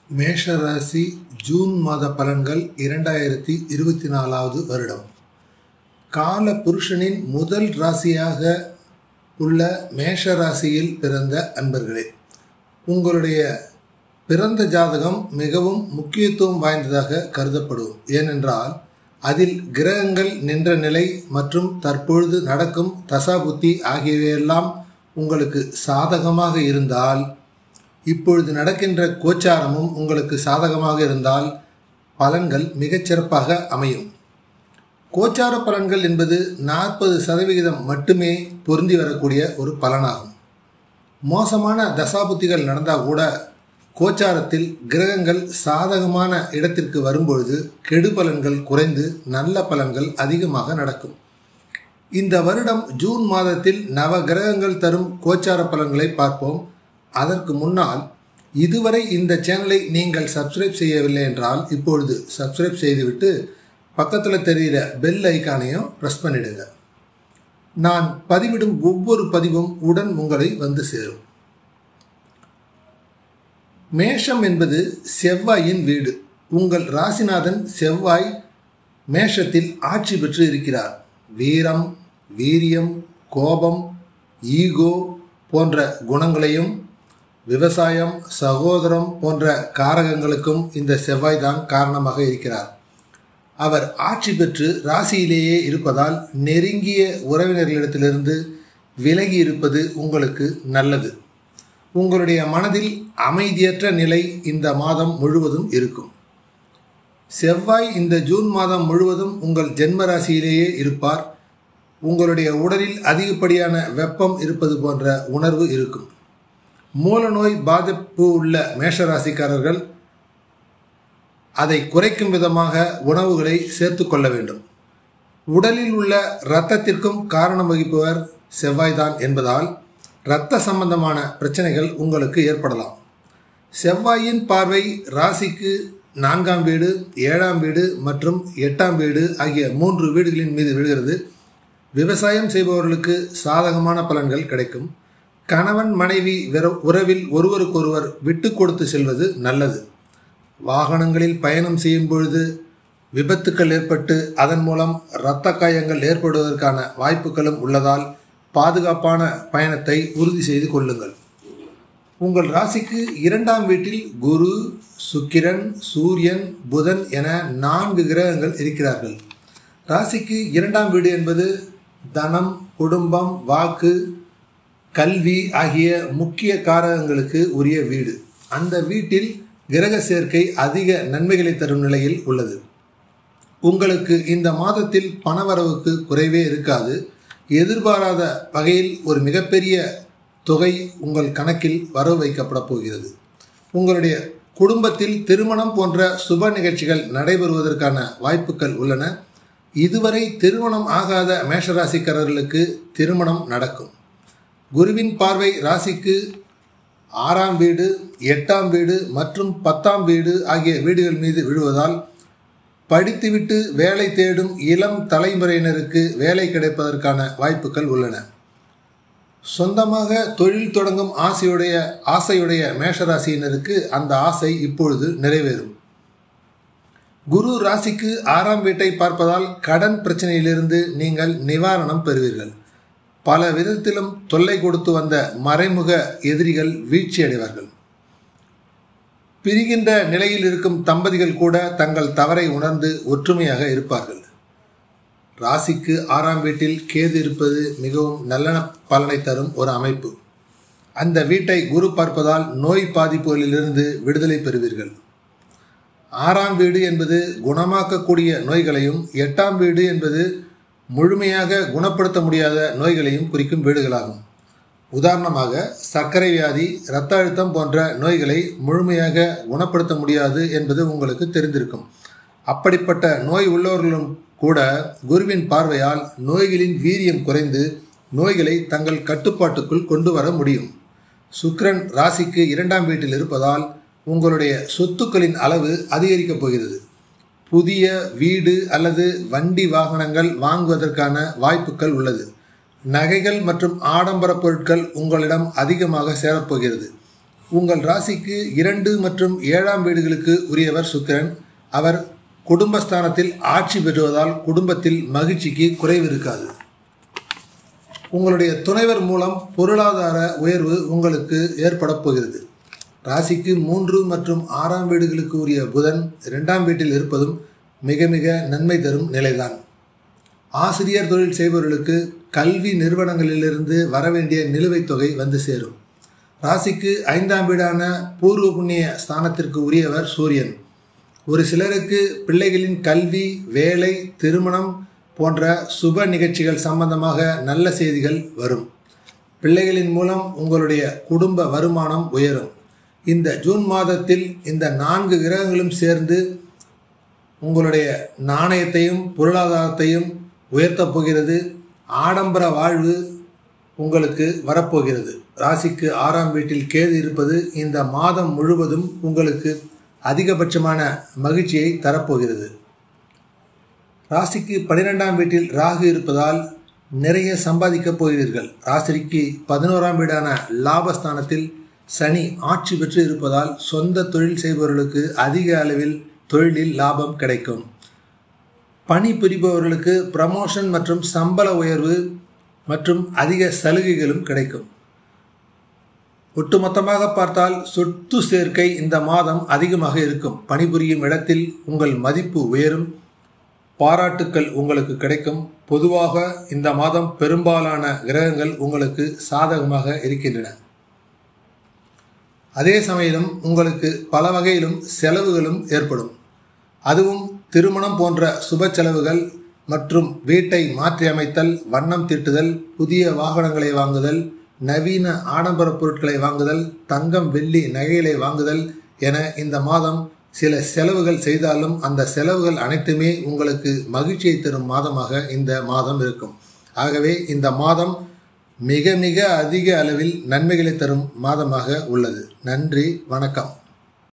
மேஷராசி ஜூன் மாத பலன்கள் 2024 வருடம். கால புருஷனின் முதல் ராசியாக உள்ள மேஷராசியில் பிறந்த அன்பர்களே, உங்களுடைய பிறந்த ஜாதகம் மிகவும் முக்கியத்துவம் வாய்ந்ததாக கருதப்படும். ஏனென்றால் அதில் கிரகங்கள் நின்ற நிலை மற்றும் தற்பொழுது நடக்கும் தசாபுத்தி ஆகியவையெல்லாம் உங்களுக்கு சாதகமாக இருந்தால், இப்பொழுது நடக்கின்ற கோச்சாரமும் உங்களுக்கு சாதகமாக இருந்தால் பலன்கள் மிகச்சிறப்பாக அமையும். கோச்சார பலன்கள் என்பது 40% மட்டுமே பொருந்தி வரக்கூடிய ஒரு பலனாகும். மோசமான தசாபுத்திகள் நடந்தால் கூட கோச்சாரத்தில் கிரகங்கள் சாதகமான இடத்திற்கு வரும்பொழுது கெடு பலன்கள் குறைந்து நல்ல பலன்கள் அதிகமாக நடக்கும். இந்த வருடம் ஜூன் மாதத்தில் நவ கிரகங்கள் தரும் கோச்சார பலன்களை பார்ப்போம். அதற்கு முன்னால் இதுவரை இந்த சேனலை நீங்கள் சப்ஸ்கிரைப் செய்யவில்லை என்றால் இப்பொழுது சப்ஸ்கிரைப் செய்துவிட்டு பக்கத்தில் தெரிகிற பெல் ஐக்கானையும் ப்ரெஸ் பண்ணிடுங்க. நான் பதிவிடும் ஒவ்வொரு பதிவும் உடன் உங்களை வந்து சேரும். மேஷம் என்பது செவ்வாயின் வீடு. உங்கள் ராசிநாதன் செவ்வாய் மேஷத்தில் ஆட்சி பெற்று இருக்கிறார். வீரம், வீரியம், கோபம், ஈகோ போன்ற குணங்களையும் விவசாயம், சகோதரம் போன்ற காரகங்களுக்கும் இந்த செவ்வாய் தான் காரணமாக இருக்கிறார். அவர் ஆட்சி பெற்று ராசியிலேயே இருப்பதால் நெருங்கிய உறவினர்களிடத்திலிருந்து விலகி இருப்பது உங்களுக்கு நல்லது. உங்களுடைய மனதில் அமைதியற்ற நிலை இந்த மாதம் முழுவதும் இருக்கும். செவ்வாய் இந்த ஜூன் மாதம் முழுவதும் உங்கள் ஜென்ம ராசியிலேயே இருப்பார். உங்களுடைய உடலில் அதிகப்படியான வெப்பம் இருப்பது போன்ற உணர்வு இருக்கும். மூல நோய் பாதிப்பு உள்ள மேஷராசிக்காரர்கள் அதை குறைக்கும் விதமாக உணவுகளை சேர்த்து கொள்ள வேண்டும். உடலில் உள்ள இரத்தத்திற்கும் காரணம் வகிப்பவர் செவ்வாய்தான் என்பதால் இரத்த சம்பந்தமான பிரச்சனைகள் உங்களுக்கு ஏற்படலாம். செவ்வாயின் பார்வை ராசிக்கு 4ஆம் வீடு, 7ஆம் வீடு மற்றும் 8ஆம் வீடு ஆகிய 3 வீடுகளின் மீது விழுகிறது. விவசாயம் செய்பவர்களுக்கு சாதகமான பலன்கள் கிடைக்கும். கணவன் மனைவி உறவில் ஒருவருக்கொருவர் விட்டு கொடுத்து செல்வது நல்லது. வாகனங்களில் பயணம் செய்யும் பொழுது விபத்துக்கள் ஏற்பட்டு அதன் மூலம் இரத்த காயங்கள் ஏற்படுவதற்கான வாய்ப்புகளும் உள்ளதால் பாதுகாப்பான பயணத்தை உறுதி செய்து கொள்ளுங்கள். உங்கள் ராசிக்கு 2ஆம் வீட்டில் குரு, சுக்கிரன், சூரியன், புதன் என 4 கிரகங்கள் இருக்கிறார்கள். ராசிக்கு 2ஆம் வீடு என்பது தனம், குடும்பம், வாக்கு, கல்வி ஆகிய முக்கிய காரகங்களுக்கு உரிய வீடு. அந்த வீட்டில் கிரக சேர்க்கை அதிக நன்மைகளை தரும் நிலையில் உள்ளது. உங்களுக்கு இந்த மாதத்தில் பணவரவுக்கு குறைவே இருக்காது. எதிர்பாராத வகையில் ஒரு மிகப்பெரிய தொகை உங்கள் கணக்கில் வரவு வைக்கப்பட போகிறது. உங்களுடைய குடும்பத்தில் திருமணம் போன்ற சுப நிகழ்ச்சிகள் நடைபெறுவதற்கான வாய்ப்புகள் உள்ளன. இதுவரை திருமணம் ஆகாத மேஷராசிக்காரர்களுக்கு திருமணம் நடக்கும். குருவின் பார்வை ராசிக்கு 6ஆம் வீடு, 8ஆம் வீடு மற்றும் 10ஆம் வீடு ஆகிய வீடுகள் மீது விழுவதால் படித்துவிட்டு வேலை தேடும் இளம் தலைமுறையினருக்கு வேலை கிடைப்பதற்கான வாய்ப்புகள் உள்ளன. சொந்தமாக தொழில் தொடங்கும் ஆசையுடைய மேஷராசியினருக்கு அந்த ஆசை இப்பொழுது நிறைவேறும். குரு ராசிக்கு 6ஆம் வீட்டை பார்ப்பதால் கடன் பிரச்சனையிலிருந்து நீங்கள் நிவாரணம் பெறுவீர்கள். பல விதத்திலும் தொல்லை கொடுத்து வந்த மறைமுக எதிரிகள் வீழ்ச்சி அடைவார்கள். பிரிகின்ற நிலையில் இருக்கும் தம்பதிகள் கூட தங்கள் தவறை உணர்ந்து ஒற்றுமையாக இருப்பார்கள். ராசிக்கு 6ஆம் வீட்டில் கேது இருப்பது மிகவும் நல்ல பலனை தரும் ஒரு அமைப்பு. அந்த வீட்டை குரு பார்ப்பதால் நோய் பாதிப்புகளிலிருந்து விடுதலை பெறுவீர்கள். 6ஆம் வீடு என்பது குணமாக்கக்கூடிய நோய்களையும், 8ஆம் வீடு என்பது முழுமையாக குணப்படுத்த முடியாத நோய்களையும் குறிக்கும் வீடுகளாகும். உதாரணமாக சர்க்கரை வியாதி, இரத்த அழுத்தம் போன்ற நோய்களை முழுமையாக குணப்படுத்த முடியாது என்பது உங்களுக்கு தெரிந்திருக்கும். அப்படிப்பட்ட நோய் உள்ளவர்களும் கூட குருவின் பார்வையால் நோய்களின் வீரியம் குறைந்து நோய்களை தங்கள் கட்டுப்பாட்டுக்குள் கொண்டு வர முடியும். சுக்கிரன் ராசிக்கு 2ஆம் வீட்டில் இருப்பதால் உங்களுடைய சொத்துக்களின் அளவு அதிகரிக்கப் போகிறது. புதிய வீடு அல்லது வண்டி வாகனங்கள் வாங்குவதற்கான வாய்ப்புகள் உள்ளது. நகைகள் மற்றும் ஆடம்பர பொருட்கள் உங்களிடம் அதிகமாக சேரப்போகிறது. உங்கள் ராசிக்கு 2 மற்றும் 7ஆம் வீடுகளுக்கு உரியவர் சுக்கிரன். அவர் குடும்பஸ்தானத்தில் ஆட்சி பெறுவதால் குடும்பத்தில் மகிழ்ச்சிக்கு குறைவு இருக்காது. உங்களுடைய துணைவர் மூலம் பொருளாதார உயர்வு உங்களுக்கு ஏற்பட போகிறது. ராசிக்கு 3 மற்றும் 6ஆம் வீடுகளுக்கு உரிய புதன் 2ஆம் வீட்டில் இருப்பதும் மிக மிக நன்மை தரும் நிலைதான். ஆசிரியர் தொழில் செய்பவர்களுக்கு கல்வி நிறுவனங்களிலிருந்து வரவேண்டிய நிலுவைத் தொகை வந்து சேரும். ராசிக்கு 5ஆம் வீடான பூர்வ புண்ணிய ஸ்தானத்திற்கு உரியவர் சூரியன். ஒரு சிலருக்கு பிள்ளைகளின் கல்வி, வேலை, திருமணம் போன்ற சுப நிகழ்ச்சிகள் சம்பந்தமாக நல்ல செய்திகள் வரும். பிள்ளைகளின் மூலம் உங்களுடைய குடும்ப வருமானம் உயரும். இந்த ஜூன் மாதத்தில் இந்த 4 கிரகங்களும் சேர்ந்து உங்களுடைய நாணயத்தையும் பொருளாதாரத்தையும் உயர்த்தப் போகிறது. ஆடம்பர வாழ்வு உங்களுக்கு வரப்போகிறது. ராசிக்கு 6ஆம் வீட்டில் கேது இருப்பது இந்த மாதம் முழுவதும் உங்களுக்கு அதிகபட்சமான மகிழ்ச்சியை தரப்போகிறது. ராசிக்கு 12ஆம் வீட்டில் ராகு இருப்பதால் நிறைய சம்பாதிக்கப் போகிறீர்கள். ராசிக்கு 11ஆம் வீடான லாபஸ்தானத்தில் சனி ஆட்சி பெற்று இருப்பதால் சொந்த தொழில் செய்பவர்களுக்கு அதிக அளவில் தொழிலில் லாபம் கிடைக்கும். பணி புரிபவர்களுக்கு ப்ரமோஷன் மற்றும் சம்பள உயர்வு மற்றும் அதிக சலுகைகளும் கிடைக்கும். ஒட்டுமொத்தமாக பார்த்தால் சொத்து சேர்க்கை இந்த மாதம் அதிகமாக இருக்கும். பணிபுரியும் இடத்தில் உங்கள் மதிப்பு உயரும். பாராட்டுக்கள் உங்களுக்கு கிடைக்கும். பொதுவாக இந்த மாதம் பெரும்பாலான கிரகங்கள் உங்களுக்கு சாதகமாக இருக்கின்றன. அதே சமயம் உங்களுக்கு பல வகையிலும் செலவுகளும் ஏற்படும். அதுவும் திருமணம் போன்ற சுப செலவுகள் மற்றும் வீட்டை மாற்றியமைத்தல், வண்ணம் தீட்டுதல், புதிய வாகனங்களை வாங்குதல், நவீன ஆடம்பர பொருட்களை வாங்குதல், தங்கம் வெள்ளி நகைகளை வாங்குதல் என இந்த மாதம் சில செலவுகள் செய்தாலும் அந்த செலவுகள் அனைத்துமே உங்களுக்கு மகிழ்ச்சியை தரும் மாதமாக இந்த மாதம் இருக்கும். ஆகவே இந்த மாதம் மிக மிக அதிக அளவில் நன்மைகளை தரும் மாதமாக உள்ளது. நன்றி, வணக்கம்.